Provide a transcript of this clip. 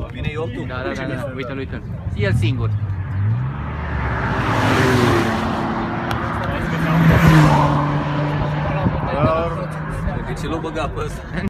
Vine Ioptu? Da. Uite-l, uite-l. El singur. De ce l-o băga pe ăsta?